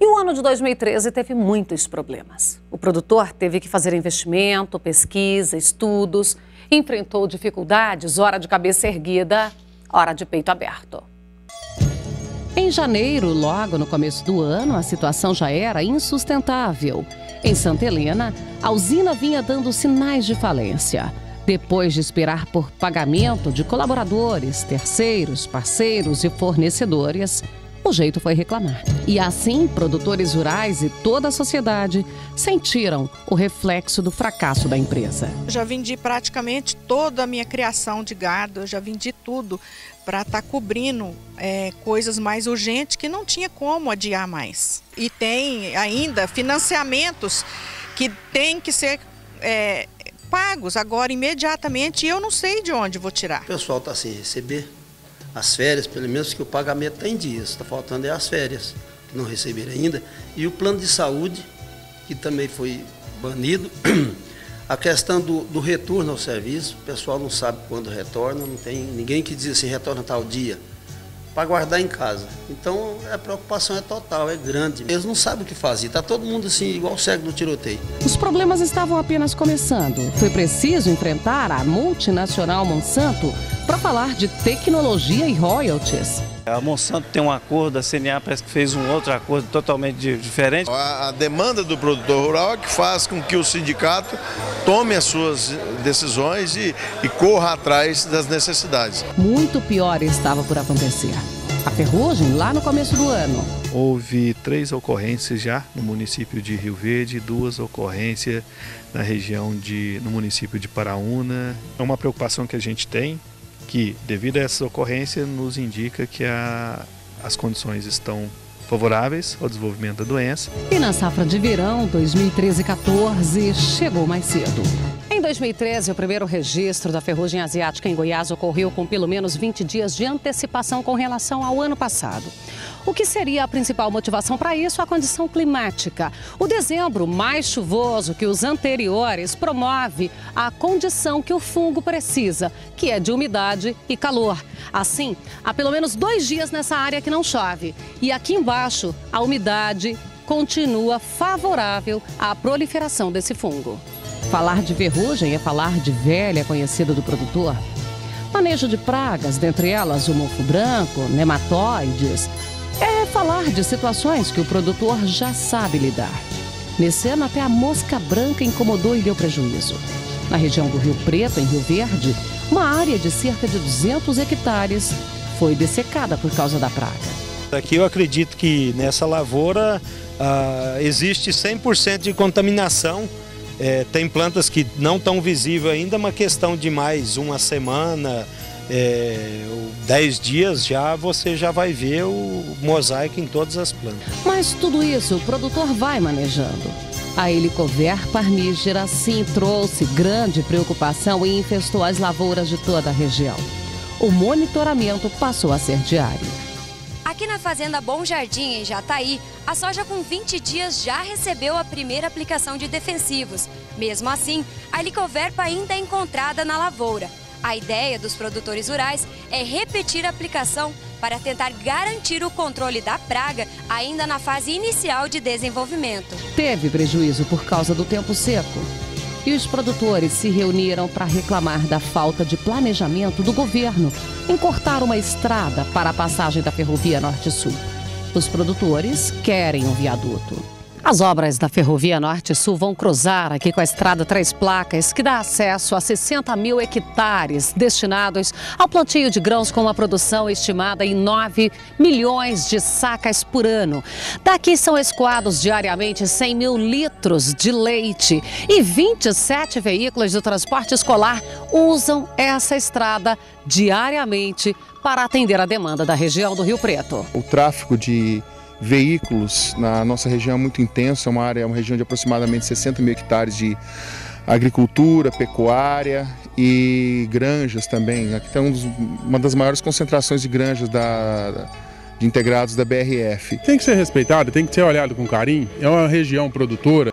E o ano de 2013 teve muitos problemas. O produtor teve que fazer investimento, pesquisa, estudos, enfrentou dificuldades, hora de cabeça erguida, hora de peito aberto. Em janeiro, logo no começo do ano, a situação já era insustentável. Em Santa Helena, a usina vinha dando sinais de falência. Depois de esperar por pagamento de colaboradores, terceiros, parceiros e fornecedores, o jeito foi reclamar. E assim, produtores rurais e toda a sociedade sentiram o reflexo do fracasso da empresa. Eu já vendi praticamente toda a minha criação de gado, eu já vendi tudo para estar cobrindo coisas mais urgentes que não tinha como adiar mais. E tem ainda financiamentos que têm que ser pagos agora imediatamente e eu não sei de onde vou tirar. O pessoal está sem receber as férias, pelo menos que o pagamento está em dias, está faltando as férias, que não receberam ainda, e o plano de saúde, que também foi banido. A questão do retorno ao serviço, o pessoal não sabe quando retorna, não tem ninguém que diz assim, retorna tal dia, para guardar em casa. Então a preocupação é total, é grande. Eles não sabem o que fazer, está todo mundo assim, igual cego no tiroteio. Os problemas estavam apenas começando. Foi preciso enfrentar a multinacional Monsanto para falar de tecnologia e royalties. A Monsanto tem um acordo, a CNA parece que fez um outro acordo totalmente diferente. A demanda do produtor rural é que faz com que o sindicato tome as suas decisões e corra atrás das necessidades. Muito pior estava por acontecer. A ferrugem lá no começo do ano. Houve 3 ocorrências já no município de Rio Verde, 2 ocorrências na região no município de Paraúna. É uma preocupação que a gente tem, que devido a essa ocorrência nos indica que as condições estão favoráveis ao desenvolvimento da doença. E na safra de verão 2013-14 chegou mais cedo. Em 2013, o primeiro registro da ferrugem asiática em Goiás ocorreu com pelo menos 20 dias de antecipação com relação ao ano passado. O que seria a principal motivação para isso? A condição climática. O dezembro mais chuvoso que os anteriores promove a condição que o fungo precisa, que é de umidade e calor. Assim, há pelo menos 2 dias nessa área que não chove. E aqui embaixo, a umidade continua favorável à proliferação desse fungo. Falar de ferrugem é falar de velha conhecida do produtor. Manejo de pragas, dentre elas o mofo branco, nematóides. É falar de situações que o produtor já sabe lidar. Nesse ano, até a mosca branca incomodou e deu prejuízo. Na região do Rio Preto, em Rio Verde, uma área de cerca de 200 hectares foi dessecada por causa da praga. Aqui eu acredito que nessa lavoura existe 100% de contaminação. Tem plantas que não estão visíveis ainda, uma questão de mais uma semana, 10 dias você já vai ver o mosaico em todas as plantas. Mas tudo isso o produtor vai manejando. A Helicover parmígera sim trouxe grande preocupação e infestou as lavouras de toda a região. O monitoramento passou a ser diário. Aqui na Fazenda Bom Jardim, em Jataí, a soja com 20 dias já recebeu a primeira aplicação de defensivos. Mesmo assim, a Helicoverpa ainda é encontrada na lavoura. A ideia dos produtores rurais é repetir a aplicação para tentar garantir o controle da praga ainda na fase inicial de desenvolvimento. Teve prejuízo por causa do tempo seco. E os produtores se reuniram para reclamar da falta de planejamento do governo em cortar uma estrada para a passagem da Ferrovia Norte-Sul. Os produtores querem um viaduto. As obras da Ferrovia Norte-Sul vão cruzar aqui com a estrada 3 placas, que dá acesso a 60 mil hectares destinados ao plantio de grãos com uma produção estimada em 9 milhões de sacas por ano. Daqui são escoados diariamente 100 mil litros de leite e 27 veículos de transporte escolar usam essa estrada diariamente para atender a demanda da região do Rio Preto. O tráfego de veículos na nossa região é muito intenso, é uma região de aproximadamente 60 mil hectares de agricultura, pecuária e granjas também. Aqui tem uma das maiores concentrações de granjas de integrados da BRF. Tem que ser respeitado, tem que ser olhado com carinho, é uma região produtora.